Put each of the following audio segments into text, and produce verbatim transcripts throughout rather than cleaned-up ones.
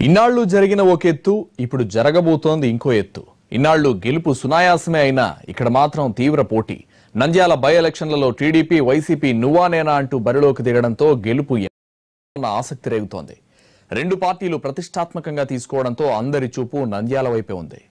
ఇన్నాళ్లు జరిగిన ఒక ఎత్తు ఇప్పుడు జరగబోతోంది ఇంకో ఎత్తు. ఇన్నాళ్లు గెలుపు సునాయాసమే అయినా ఇక్కడ మాత్రం తీవ్ర పోటీ. నంద్యాల బై ఎలక్షన్లలో టీడీపీ వైసీపీ నువ్వానేనా అంటూ బరిలోకి దిగడంతో గెలుపు ఆసక్తి రేగుతోంది. రెండు పార్టీలు ప్రతిష్టాత్మకంగా తీసుకోవడంతో అందరి చూపు నంద్యాల వైపే ఉంది.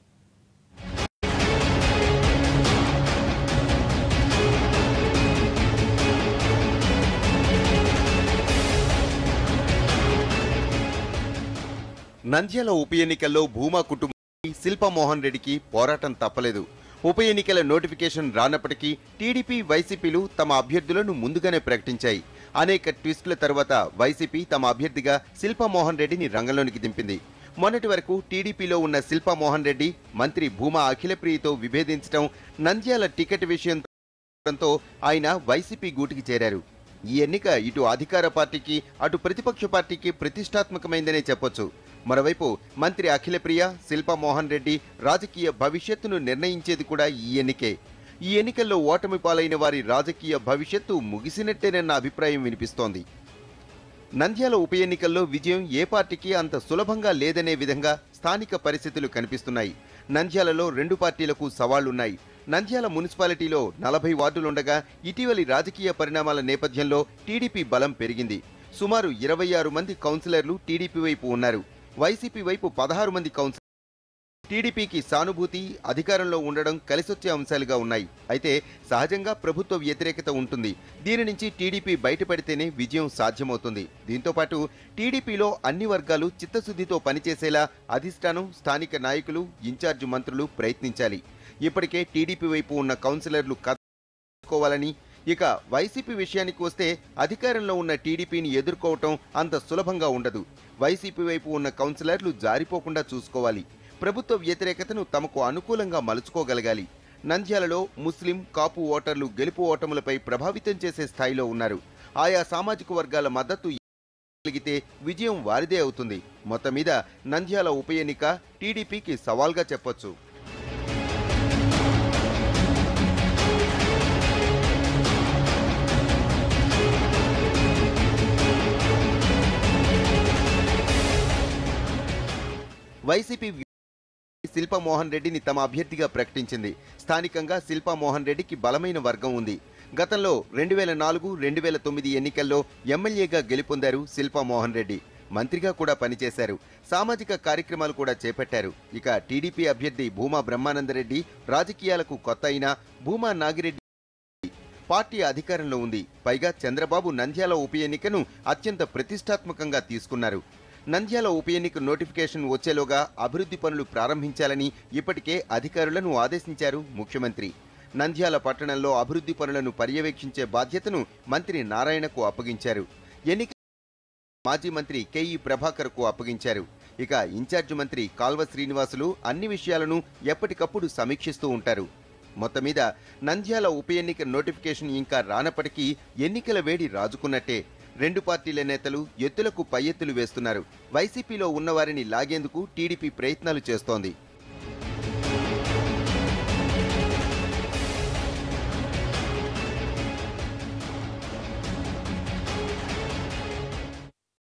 నంద్యాల ఉప ఎన్నికల్లో భూమా కుటుంబానికి శిల్పా మోహన్ రెడ్డికి పోరాటం తప్పలేదు. ఉప ఎన్నికల నోటిఫికేషన్ రానప్పటికీ టీడీపీ వైసీపీలు తమ అభ్యర్థులను ముందుగానే ప్రకటించాయి. అనేక ట్విస్టుల తర్వాత వైసీపీ తమ అభ్యర్థిగా శిల్పా మోహన్ రెడ్డిని రంగంలోనికి దింపింది. మొన్నటి వరకు టీడీపీలో ఉన్న శిల్పా మోహన్ రెడ్డి మంత్రి భూమా అఖిలప్రియతో విభేదించడం, నంద్యాల టికెట్ విషయంతో ఆయన వైసీపీ గూటికి చేరారు. ఈ ఎన్నిక ఇటు అధికార పార్టీకి అటు ప్రతిపక్ష పార్టీకి ప్రతిష్టాత్మకమైందనే చెప్పొచ్చు. మరోవైపు మంత్రి అఖిలప్రియ, శిల్పా మోహన్ రెడ్డి రాజకీయ భవిష్యత్తును నిర్ణయించేది కూడా ఈ ఎన్నికే. ఈ ఎన్నికల్లో ఓటమి పాలైన వారి రాజకీయ భవిష్యత్తు ముగిసినట్టేనన్న అభిప్రాయం వినిపిస్తోంది. నంద్యాల ఉప ఎన్నికల్లో విజయం ఏ పార్టీకి అంత సులభంగా లేదనే విధంగా స్థానిక పరిస్థితులు కనిపిస్తున్నాయి. నంద్యాలలో రెండు పార్టీలకు సవాళ్లున్నాయి. నంద్యాల మున్సిపాలిటీలో నలభై వార్డులుండగా ఇటీవలి రాజకీయ పరిణామాల నేపథ్యంలో టీడీపీ బలం పెరిగింది. సుమారు ఇరవై ఆరు మంది కౌన్సిలర్లు టీడీపీ వైపు ఉన్నారు. వైసీపీ వైపు పదహారు మంది కౌన్సిలర్. టీడీపీకి సానుభూతి, అధికారంలో ఉండడం కలిసొచ్చే అంశాలుగా ఉన్నాయి. అయితే సహజంగా ప్రభుత్వ వ్యతిరేకత ఉంటుంది. దీని నుంచి టీడీపీ బయటపడితేనే విజయం సాధ్యమవుతుంది. దీంతో పాటు టీడీపీలో అన్ని వర్గాలు చిత్తశుద్ధితో పనిచేసేలా అధిష్టానం, స్థానిక నాయకులు, ఇన్ఛార్జి మంత్రులు ప్రయత్నించాలి. ఇప్పటికే టీడీపీ వైపు ఉన్న కౌన్సిలర్లు కట్టుకోవాలని, ఇక వైసీపీ విషయానికి వస్తే అధికారంలో ఉన్న టీడీపీని ఎదుర్కోవటం అంత సులభంగా ఉండదు. వైసీపీ వైపు ఉన్న కౌన్సిలర్లు జారిపోకుండా చూసుకోవాలి. ప్రభుత్వ వ్యతిరేకతను తమకు అనుకూలంగా మలుచుకోగలగాలి. నంద్యాలలో ముస్లిం, కాపు ఓటర్లు గెలుపు ఓటములపై ప్రభావితం చేసే స్థాయిలో ఉన్నారు. ఆయా సామాజిక వర్గాల మద్దతు కలిగితే విజయం వారిదే అవుతుంది. మొత్తం మీద నంద్యాల ఉప ఎన్నిక టీడీపీకి సవాల్గా చెప్పొచ్చు. వైసీపీ శిల్పా మోహన్ రెడ్డిని తమ అభ్యర్థిగా ప్రకటించింది. స్థానికంగా శిల్పా మోహన్ రెడ్డికి బలమైన వర్గం ఉంది. గతంలో రెండు వేల నాలుగు రెండు వేల తొమ్మిది ఎన్నికల్లో ఎమ్మెల్యేగా గెలుపొందారు శిల్పా మోహన్ రెడ్డి. మంత్రిగా కూడా పనిచేశారు. సామాజిక కార్యక్రమాలు కూడా చేపట్టారు. ఇక టీడీపీ అభ్యర్థి భూమా బ్రహ్మానందరెడ్డి రాజకీయాలకు కొత్త అయినా భూమా నాగిరెడ్డి పార్టీ అధికారంలో ఉంది. పైగా చంద్రబాబు నంద్యాల ఉప ఎన్నికను అత్యంత ప్రతిష్టాత్మకంగా తీసుకున్నారు. నంద్యాల ఉప ఎన్నిక నోటిఫికేషన్ వచ్చేలోగా అభివృద్ధి పనులు ప్రారంభించాలని ఇప్పటికే అధికారులను ఆదేశించారు ముఖ్యమంత్రి. నంద్యాల పట్టణంలో అభివృద్ధి పనులను పర్యవేక్షించే బాధ్యతను మంత్రి నారాయణకు అప్పగించారు. ఎన్నిక మాజీ మంత్రి కెఈ ప్రభాకర్కు అప్పగించారు. ఇక ఇన్ఛార్జి మంత్రి కాల్వ శ్రీనివాసులు అన్ని విషయాలను ఎప్పటికప్పుడు సమీక్షిస్తూ ఉంటారు. మొత్తం మీద నంద్యాల ఉప ఎన్నిక నోటిఫికేషన్ ఇంకా రానప్పటికీ ఎన్నికల వేడి రాజుకున్నట్టే. రెండు పార్టీల నేతలు ఎత్తులకు పై ఎత్తులు వేస్తున్నారు. వైసీపీలో ఉన్నవారిని లాగేందుకు టీడీపీ ప్రయత్నాలు చేస్తోంది.